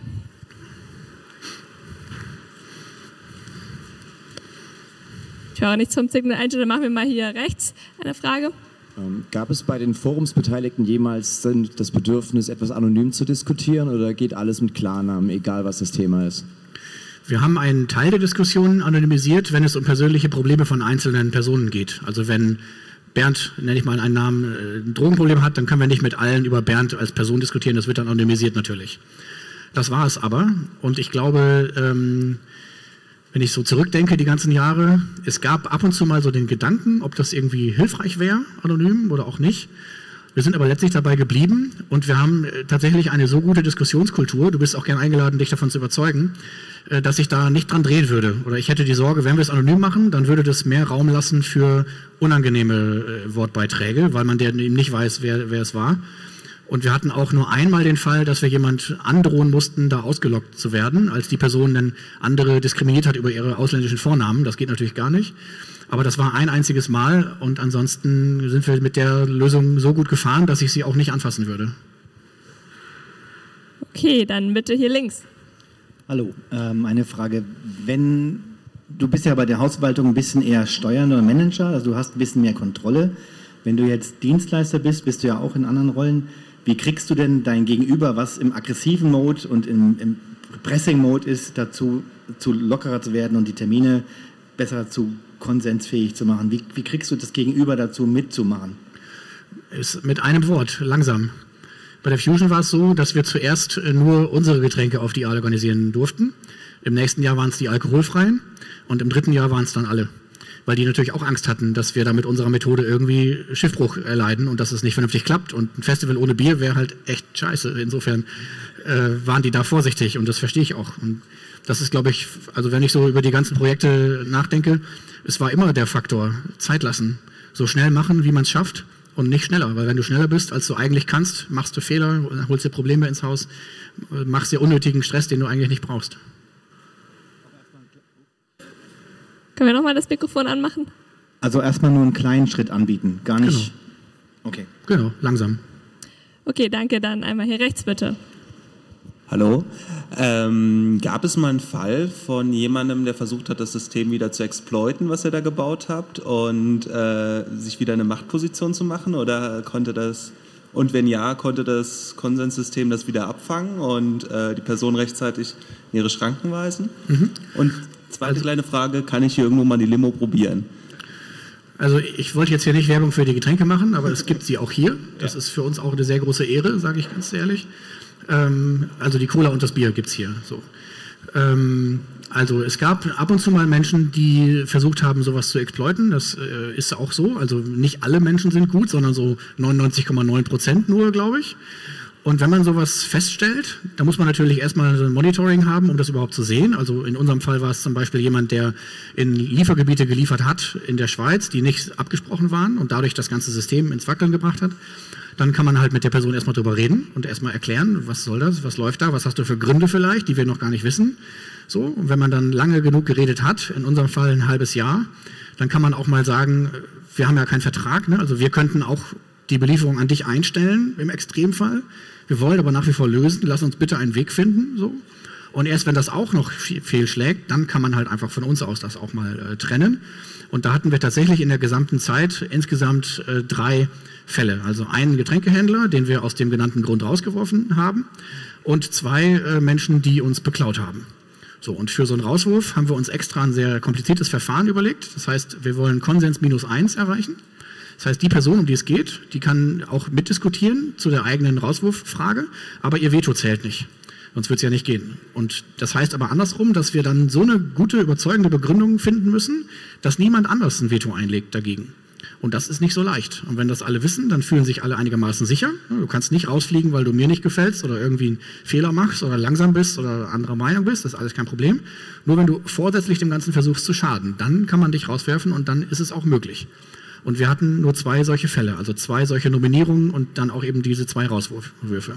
Ich höre nichts vom Signal Angel, dann machen wir mal hier rechts eine Frage. Ähm, gab es bei den Forumsbeteiligten jemals das Bedürfnis, etwas anonym zu diskutieren oder geht alles mit Klarnamen, egal was das Thema ist? Wir haben einen Teil der Diskussion anonymisiert, wenn es um persönliche Probleme von einzelnen Personen geht. Also wenn Bernd, nenne ich mal einen Namen, ein Drogenproblem hat, dann können wir nicht mit allen über Bernd als Person diskutieren, das wird dann anonymisiert natürlich. Das war es aber und ich glaube, ähm, wenn ich so zurückdenke, die ganzen Jahre, es gab ab und zu mal so den Gedanken, ob das irgendwie hilfreich wäre, anonym oder auch nicht. Wir sind aber letztlich dabei geblieben und wir haben tatsächlich eine so gute Diskussionskultur, du bist auch gern eingeladen, dich davon zu überzeugen, dass ich da nicht dran drehen würde. Oder ich hätte die Sorge, wenn wir es anonym machen, dann würde das mehr Raum lassen für unangenehme Wortbeiträge, weil man eben nicht weiß, wer, wer es war. Und wir hatten auch nur einmal den Fall, dass wir jemand androhen mussten, da ausgelockt zu werden, als die Person dann andere diskriminiert hat über ihre ausländischen Vornamen. Das geht natürlich gar nicht. Aber das war ein einziges Mal und ansonsten sind wir mit der Lösung so gut gefahren, dass ich sie auch nicht anfassen würde. Okay, dann bitte hier links. Hallo, ähm, eine Frage. Wenn du bist ja bei der Hausverwaltung ein bisschen eher steuernder Manager, also du hast ein bisschen mehr Kontrolle. Wenn du jetzt Dienstleister bist, bist du ja auch in anderen Rollen. Wie kriegst du denn dein Gegenüber, was im aggressiven Mode und im, im Pressing-Mode ist, dazu zu lockerer zu werden und die Termine besser zu konsensfähig zu machen? Wie, wie kriegst du das Gegenüber dazu mitzumachen? Ist mit einem Wort, langsam. Bei der Fusion war es so, dass wir zuerst nur unsere Getränke auf die Aal organisieren durften. Im nächsten Jahr waren es die alkoholfreien und im dritten Jahr waren es dann alle. Weil die natürlich auch Angst hatten, dass wir da mit unserer Methode irgendwie Schiffbruch erleiden und dass es nicht vernünftig klappt. Und ein Festival ohne Bier wäre halt echt scheiße. Insofern äh, waren die da vorsichtig und das verstehe ich auch. Und das ist, glaube ich, also wenn ich so über die ganzen Projekte nachdenke, es war immer der Faktor, Zeit lassen. So schnell machen, wie man es schafft und nicht schneller. Weil wenn du schneller bist, als du eigentlich kannst, machst du Fehler, holst dir Probleme ins Haus, machst dir unnötigen Stress, den du eigentlich nicht brauchst. Können wir nochmal das Mikrofon anmachen? Also erstmal nur einen kleinen Schritt anbieten, gar nicht... Genau. Okay. Genau, langsam. Okay, danke. Dann einmal hier rechts bitte. Hallo. Ähm, gab es mal einen Fall von jemandem, der versucht hat, das System wieder zu exploiten, was ihr da gebaut habt und äh, sich wieder eine Machtposition zu machen? Oder konnte das, und wenn ja, konnte das Konsenssystem das wieder abfangen und äh, die Person rechtzeitig in ihre Schranken weisen? Mhm. Und zweite kleine Frage, kann ich hier irgendwo mal die Limo probieren? Also ich wollte jetzt hier nicht Werbung für die Getränke machen, aber es gibt sie auch hier. Das ja. ist für uns auch eine sehr große Ehre, sage ich ganz ehrlich. Ähm, also die Cola und das Bier gibt es hier. So. Ähm, also es gab ab und zu mal Menschen, die versucht haben, sowas zu exploiten. Das äh, ist auch so. Also nicht alle Menschen sind gut, sondern so neunundneunzig Komma neun Prozent nur, glaube ich. Und wenn man sowas feststellt, dann muss man natürlich erstmal so ein Monitoring haben, um das überhaupt zu sehen. Also in unserem Fall war es zum Beispiel jemand, der in Liefergebiete geliefert hat in der Schweiz, die nicht abgesprochen waren und dadurch das ganze System ins Wackeln gebracht hat. Dann kann man halt mit der Person erstmal drüber reden und erstmal erklären, was soll das, was läuft da, was hast du für Gründe vielleicht, die wir noch gar nicht wissen. So, und wenn man dann lange genug geredet hat, in unserem Fall ein halbes Jahr, dann kann man auch mal sagen, wir haben ja keinen Vertrag, ne? Also wir könnten auch die Belieferung an dich einstellen im Extremfall. Wir wollen aber nach wie vor lösen, lass uns bitte einen Weg finden. So. Und erst wenn das auch noch fehlschlägt, dann kann man halt einfach von uns aus das auch mal äh, trennen. Und da hatten wir tatsächlich in der gesamten Zeit insgesamt äh, drei Fälle. Also einen Getränkehändler, den wir aus dem genannten Grund rausgeworfen haben und zwei äh, Menschen, die uns beklaut haben. So, und für so einen Rauswurf haben wir uns extra ein sehr kompliziertes Verfahren überlegt. Das heißt, wir wollen Konsens minus eins erreichen. Das heißt, die Person, um die es geht, die kann auch mitdiskutieren zu der eigenen Rauswurffrage, aber ihr Veto zählt nicht. Sonst wird es ja nicht gehen. Und das heißt aber andersrum, dass wir dann so eine gute, überzeugende Begründung finden müssen, dass niemand anders ein Veto einlegt dagegen. Und das ist nicht so leicht. Und wenn das alle wissen, dann fühlen sich alle einigermaßen sicher. Du kannst nicht rausfliegen, weil du mir nicht gefällst oder irgendwie einen Fehler machst oder langsam bist oder anderer Meinung bist. Das ist alles kein Problem. Nur wenn du vorsätzlich dem Ganzen versuchst zu schaden, dann kann man dich rauswerfen und dann ist es auch möglich. Und wir hatten nur zwei solche Fälle, also zwei solche Nominierungen und dann auch eben diese zwei Rauswürfe.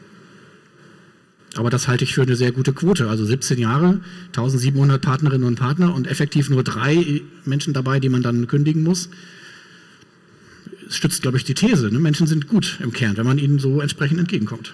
Aber das halte ich für eine sehr gute Quote. Also siebzehn Jahre, eintausendsiebenhundert Partnerinnen und Partner und effektiv nur drei Menschen dabei, die man dann kündigen muss. Das stützt, glaube ich, die These. Ne? Menschen sind gut im Kern, wenn man ihnen so entsprechend entgegenkommt.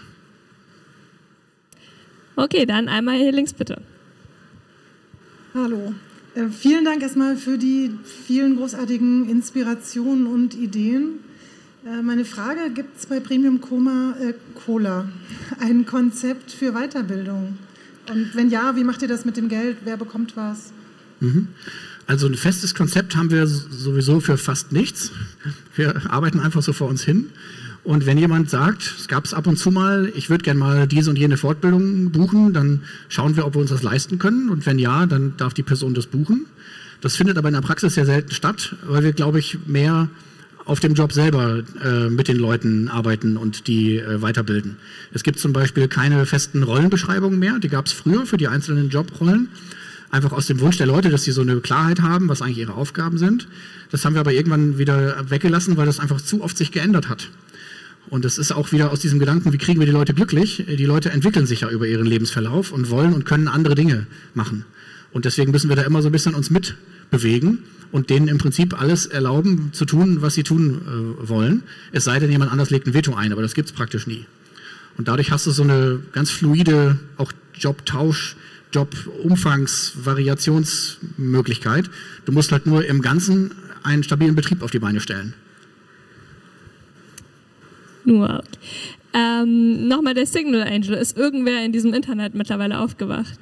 Okay, dann einmal hier links bitte. Hallo. Äh, vielen Dank erstmal für die vielen großartigen Inspirationen und Ideen. Äh, meine Frage, gibt es bei Premium Coma äh, Cola ein Konzept für Weiterbildung? Und wenn ja, wie macht ihr das mit dem Geld? Wer bekommt was? Mhm. Also ein festes Konzept haben wir sowieso für fast nichts. Wir arbeiten einfach so vor uns hin. Und wenn jemand sagt, es gab es ab und zu mal, ich würde gerne mal diese und jene Fortbildung buchen, dann schauen wir, ob wir uns das leisten können. Und wenn ja, dann darf die Person das buchen. Das findet aber in der Praxis sehr selten statt, weil wir, glaube ich, mehr auf dem Job selber äh, mit den Leuten arbeiten und die äh, weiterbilden. Es gibt zum Beispiel keine festen Rollenbeschreibungen mehr. Die gab es früher für die einzelnen Jobrollen. Einfach aus dem Wunsch der Leute, dass sie so eine Klarheit haben, was eigentlich ihre Aufgaben sind. Das haben wir aber irgendwann wieder weggelassen, weil das einfach zu oft sich geändert hat. Und das ist auch wieder aus diesem Gedanken, wie kriegen wir die Leute glücklich? Die Leute entwickeln sich ja über ihren Lebensverlauf und wollen und können andere Dinge machen. Und deswegen müssen wir da immer so ein bisschen uns mitbewegen und denen im Prinzip alles erlauben zu tun, was sie tun äh, wollen. Es sei denn, jemand anders legt ein Veto ein, aber das gibt es praktisch nie. Und dadurch hast du so eine ganz fluide, auch Jobtausch, Jobumfangs-Variationsmöglichkeit. Du musst halt nur im Ganzen einen stabilen Betrieb auf die Beine stellen. Nur. Ähm, Nochmal der Signal Angel. Ist irgendwer in diesem Internet mittlerweile aufgewacht?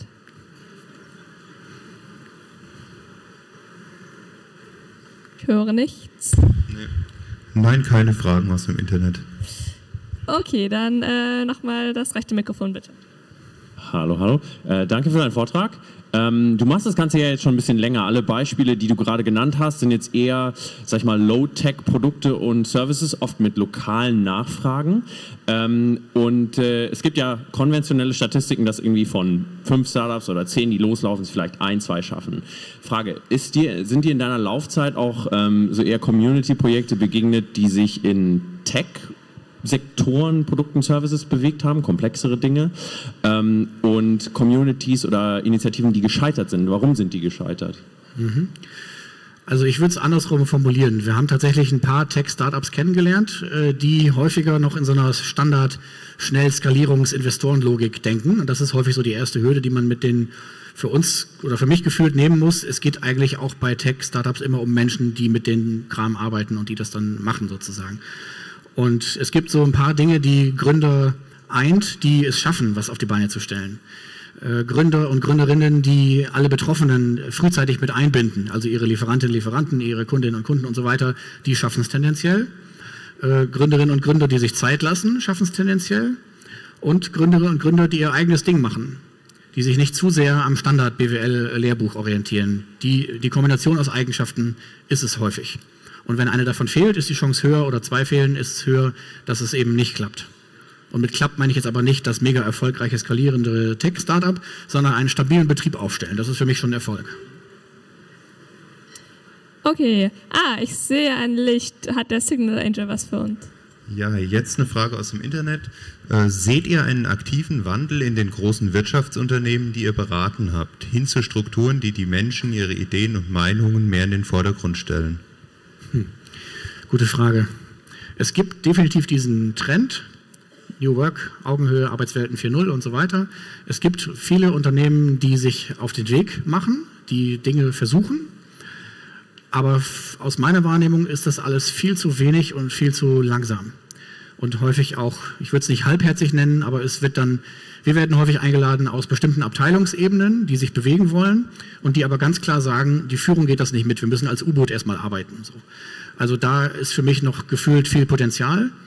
Ich höre nichts. Nee. Nein, keine Fragen aus dem Internet. Okay, dann äh, nochmal das rechte Mikrofon bitte. Hallo, hallo. Äh, danke für deinen Vortrag. Ähm, du machst das Ganze ja jetzt schon ein bisschen länger. Alle Beispiele, die du gerade genannt hast, sind jetzt eher, sag ich mal, Low-Tech-Produkte und Services, oft mit lokalen Nachfragen. Ähm, und äh, es gibt ja konventionelle Statistiken, dass irgendwie von fünf Startups oder zehn, die loslaufen, es vielleicht ein, zwei schaffen. Frage, ist dir, sind dir in deiner Laufzeit auch ähm, so eher Community-Projekte begegnet, die sich in Tech Sektoren, Produkten, Services bewegt haben, komplexere Dinge ähm, und Communities oder Initiativen, die gescheitert sind? Warum sind die gescheitert? Mhm. Also ich würde es andersrum formulieren. Wir haben tatsächlich ein paar Tech-Startups kennengelernt, äh, die häufiger noch in so einer Standard-Schnell-Skalierungs-Investorenlogik denken. Und das ist häufig so die erste Hürde, die man mit den für uns oder für mich gefühlt nehmen muss. Es geht eigentlich auch bei Tech-Startups immer um Menschen, die mit den Kram arbeiten und die das dann machen sozusagen. Und es gibt so ein paar Dinge, die Gründer eint, die es schaffen, was auf die Beine zu stellen. Äh, Gründer und Gründerinnen, die alle Betroffenen frühzeitig mit einbinden, also ihre Lieferantinnen, Lieferanten, ihre Kundinnen und Kunden und so weiter, die schaffen es tendenziell. Äh, Gründerinnen und Gründer, die sich Zeit lassen, schaffen es tendenziell. Und Gründerinnen und Gründer, die ihr eigenes Ding machen, die sich nicht zu sehr am Standard-B W L-Lehrbuch orientieren. Die, die Kombination aus Eigenschaften ist es häufig. Und wenn eine davon fehlt, ist die Chance höher, oder zwei fehlen, ist es höher, dass es eben nicht klappt. Und mit klappt meine ich jetzt aber nicht das mega erfolgreiche, skalierende Tech-Startup, sondern einen stabilen Betrieb aufstellen. Das ist für mich schon ein Erfolg. Okay. Ah, ich sehe ein Licht. Hat der Signal Angel was für uns? Ja, jetzt eine Frage aus dem Internet. Äh, seht ihr einen aktiven Wandel in den großen Wirtschaftsunternehmen, die ihr beraten habt, hin zu Strukturen, die die Menschen, ihre Ideen und Meinungen mehr in den Vordergrund stellen? Hm. Gute Frage. Es gibt definitiv diesen Trend, New Work, Augenhöhe, Arbeitswelten vier Punkt null und so weiter. Es gibt viele Unternehmen, die sich auf den Weg machen, die Dinge versuchen. Aber aus meiner Wahrnehmung ist das alles viel zu wenig und viel zu langsam. Und häufig auch, ich würde es nicht halbherzig nennen, aber es wird dann, wir werden häufig eingeladen aus bestimmten Abteilungsebenen, die sich bewegen wollen und die aber ganz klar sagen, die Führung geht das nicht mit, wir müssen als U-Boot erstmal arbeiten. So. Also da ist für mich noch gefühlt viel Potenzial.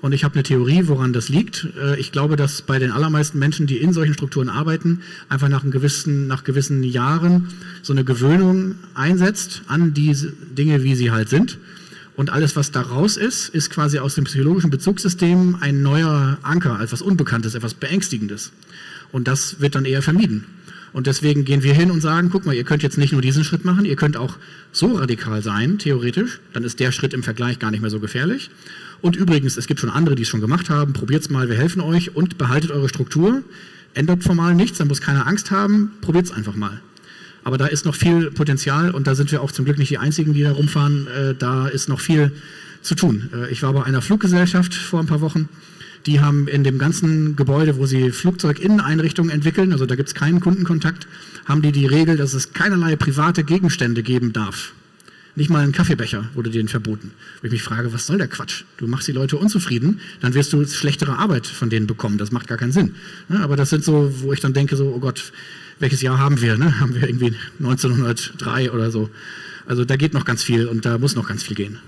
Und ich habe eine Theorie, woran das liegt. Ich glaube, dass bei den allermeisten Menschen, die in solchen Strukturen arbeiten, einfach nach, einem gewissen, nach gewissen Jahren so eine Gewöhnung einsetzt an diese Dinge, wie sie halt sind. Und alles, was da raus ist, ist quasi aus dem psychologischen Bezugssystem ein neuer Anker, etwas Unbekanntes, etwas Beängstigendes. Und das wird dann eher vermieden. Und deswegen gehen wir hin und sagen, guck mal, ihr könnt jetzt nicht nur diesen Schritt machen, ihr könnt auch so radikal sein, theoretisch. Dann ist der Schritt im Vergleich gar nicht mehr so gefährlich. Und übrigens, es gibt schon andere, die es schon gemacht haben. Probiert's mal, wir helfen euch und behaltet eure Struktur. Ändert formal nichts, da muss keiner Angst haben. Probiert's einfach mal. Aber da ist noch viel Potenzial und da sind wir auch zum Glück nicht die Einzigen, die da rumfahren. Äh, da ist noch viel zu tun. Äh, ich war bei einer Fluggesellschaft vor ein paar Wochen. Die haben in dem ganzen Gebäude, wo sie Flugzeuginneneinrichtungen entwickeln, also da gibt es keinen Kundenkontakt, haben die die Regel, dass es keinerlei private Gegenstände geben darf. Nicht mal einen Kaffeebecher wurde denen verboten. Wo ich mich frage, was soll der Quatsch? Du machst die Leute unzufrieden, dann wirst du schlechtere Arbeit von denen bekommen. Das macht gar keinen Sinn. Ja, aber das sind so, wo ich dann denke, so, oh Gott, welches Jahr haben wir? Ne? Haben wir irgendwie neunzehnhundertdrei oder so. Also da geht noch ganz viel und da muss noch ganz viel gehen.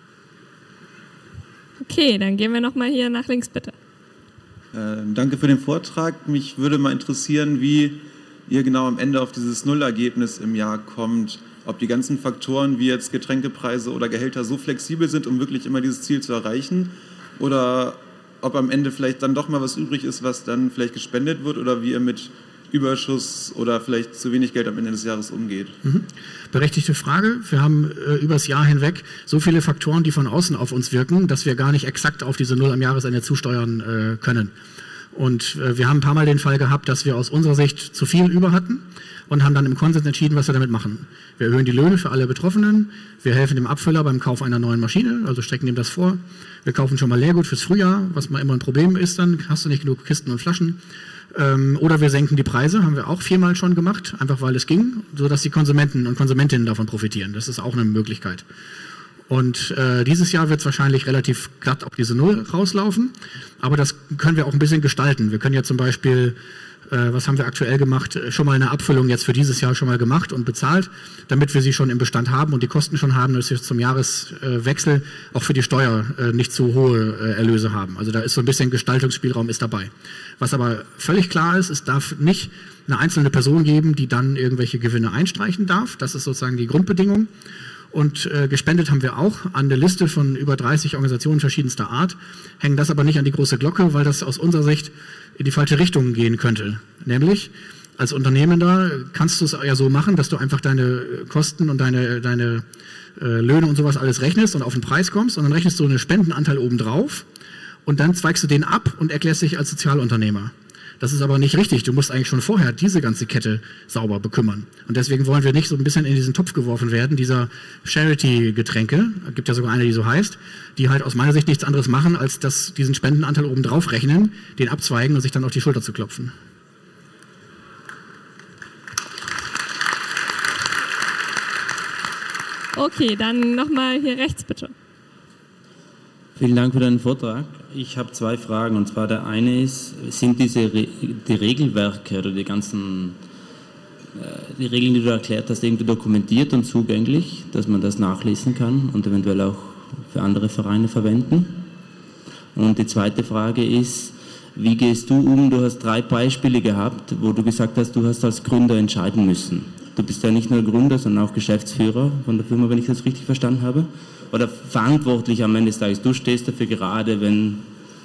Okay, dann gehen wir nochmal hier nach links, bitte. Äh, danke für den Vortrag. Mich würde mal interessieren, wie ihr genau am Ende auf dieses Nullergebnis im Jahr kommt. Ob die ganzen Faktoren wie jetzt Getränkepreise oder Gehälter so flexibel sind, um wirklich immer dieses Ziel zu erreichen, oder ob am Ende vielleicht dann doch mal was übrig ist, was dann vielleicht gespendet wird, oder wie ihr mit Überschuss oder vielleicht zu wenig Geld am Ende des Jahres umgeht. Mhm. Berechtigte Frage. Wir haben äh, übers Jahr hinweg so viele Faktoren, die von außen auf uns wirken, dass wir gar nicht exakt auf diese Null am Jahresende zusteuern äh, können. Und äh, wir haben ein paar Mal den Fall gehabt, dass wir aus unserer Sicht zu viel über hatten und haben dann im Konsens entschieden, was wir damit machen. Wir erhöhen die Löhne für alle Betroffenen, wir helfen dem Abfüller beim Kauf einer neuen Maschine, also strecken ihm das vor. Wir kaufen schon mal Leergut fürs Frühjahr, was mal immer ein Problem ist, dann hast du nicht genug Kisten und Flaschen. Ähm, oder wir senken die Preise, haben wir auch viermal schon gemacht, einfach weil es ging, sodass die Konsumenten und Konsumentinnen davon profitieren. Das ist auch eine Möglichkeit. Und äh, dieses Jahr wird es wahrscheinlich relativ glatt auf diese Null rauslaufen, aber das können wir auch ein bisschen gestalten. Wir können ja zum Beispiel, äh, was haben wir aktuell gemacht, schon mal eine Abfüllung jetzt für dieses Jahr schon mal gemacht und bezahlt, damit wir sie schon im Bestand haben und die Kosten schon haben, dass wir zum Jahreswechsel auch für die Steuer äh, nicht zu hohe äh, Erlöse haben. Also da ist so ein bisschen Gestaltungsspielraum ist dabei. Was aber völlig klar ist, es darf nicht eine einzelne Person geben, die dann irgendwelche Gewinne einstreichen darf. Das ist sozusagen die Grundbedingung. Und äh, gespendet haben wir auch an der Liste von über dreißig Organisationen verschiedenster Art, hängen das aber nicht an die große Glocke, weil das aus unserer Sicht in die falsche Richtung gehen könnte. Nämlich, als Unternehmender kannst du es ja so machen, dass du einfach deine Kosten und deine, deine äh, Löhne und sowas alles rechnest und auf den Preis kommst und dann rechnest du einen Spendenanteil obendrauf und dann zweigst du den ab und erklärst dich als Sozialunternehmer. Das ist aber nicht richtig. Du musst eigentlich schon vorher diese ganze Kette sauber bekümmern. Und deswegen wollen wir nicht so ein bisschen in diesen Topf geworfen werden, dieser Charity-Getränke, es gibt ja sogar eine, die so heißt, die halt aus meiner Sicht nichts anderes machen, als dass diesen Spendenanteil oben drauf rechnen, den abzweigen und sich dann auf die Schulter zu klopfen. Okay, dann nochmal hier rechts, bitte. Vielen Dank für deinen Vortrag. Ich habe zwei Fragen. Und zwar der eine ist, sind diese Re die Regelwerke oder die ganzen äh, die Regeln, die du erklärt hast, irgendwie dokumentiert und zugänglich, dass man das nachlesen kann und eventuell auch für andere Vereine verwenden? Und die zweite Frage ist, wie gehst du um? Du hast drei Beispiele gehabt, wo du gesagt hast, du hast als Gründer entscheiden müssen. Du bist ja nicht nur Gründer, sondern auch Geschäftsführer von der Firma, wenn ich das richtig verstanden habe. Oder verantwortlich am Ende des Tages. Du stehst dafür gerade, wenn,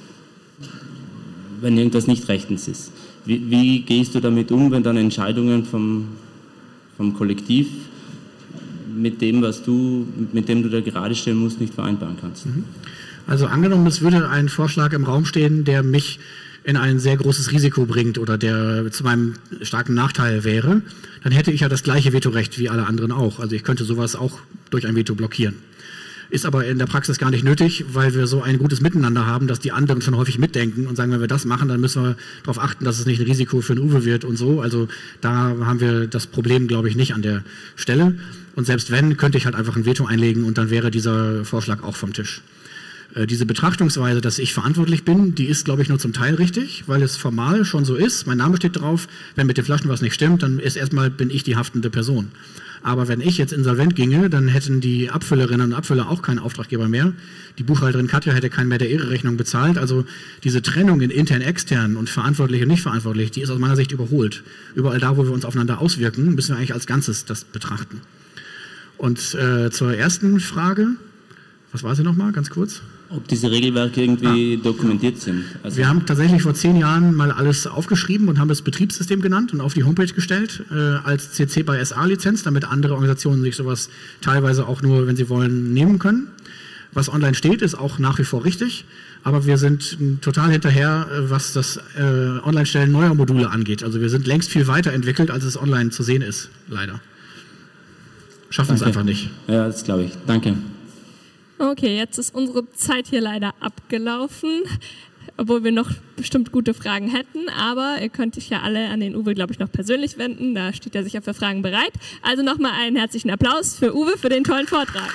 wenn irgendwas nicht rechtens ist. Wie, wie gehst du damit um, wenn dann Entscheidungen vom, vom Kollektiv mit dem, was du, mit dem du da gerade stehen musst, nicht vereinbaren kannst? Also angenommen, es würde ein Vorschlag im Raum stehen, der mich in ein sehr großes Risiko bringt oder der zu meinem starken Nachteil wäre, dann hätte ich ja das gleiche Vetorecht wie alle anderen auch. Also ich könnte sowas auch durch ein Veto blockieren. Ist aber in der Praxis gar nicht nötig, weil wir so ein gutes Miteinander haben, dass die anderen schon häufig mitdenken und sagen, wenn wir das machen, dann müssen wir darauf achten, dass es nicht ein Risiko für den Uwe wird und so. Also da haben wir das Problem, glaube ich, nicht an der Stelle. Und selbst wenn, könnte ich halt einfach ein Veto einlegen und dann wäre dieser Vorschlag auch vom Tisch. Äh, diese Betrachtungsweise, dass ich verantwortlich bin, die ist, glaube ich, nur zum Teil richtig, weil es formal schon so ist. Mein Name steht drauf. Wenn mit den Flaschen was nicht stimmt, dann ist erstmal bin ich die haftende Person. Aber wenn ich jetzt insolvent ginge, dann hätten die Abfüllerinnen und Abfüller auch keinen Auftraggeber mehr. Die Buchhalterin Katja hätte keinen mehr, der ihre Rechnung bezahlt. Also diese Trennung in intern, extern und verantwortlich und nicht verantwortlich, die ist aus meiner Sicht überholt. Überall da, wo wir uns aufeinander auswirken, müssen wir eigentlich als Ganzes das betrachten. Und äh, zur ersten Frage, was war sie nochmal, ganz kurz? Ob diese Regelwerke irgendwie ah. dokumentiert sind. Also wir haben tatsächlich vor zehn Jahren mal alles aufgeschrieben und haben das Betriebssystem genannt und auf die Homepage gestellt äh, als C C by S A-Lizenz, damit andere Organisationen sich sowas teilweise auch nur, wenn sie wollen, nehmen können. Was online steht, ist auch nach wie vor richtig, aber wir sind total hinterher, was das äh, Online-Stellen neuer Module angeht. Also wir sind längst viel weiter entwickelt, als es online zu sehen ist, leider. Schaffen es einfach nicht. Ja, das glaube ich. Danke. Okay, jetzt ist unsere Zeit hier leider abgelaufen, obwohl wir noch bestimmt gute Fragen hätten, aber ihr könnt euch ja alle an den Uwe, glaube ich, noch persönlich wenden, da steht er sicher für Fragen bereit. Also nochmal einen herzlichen Applaus für Uwe für den tollen Vortrag.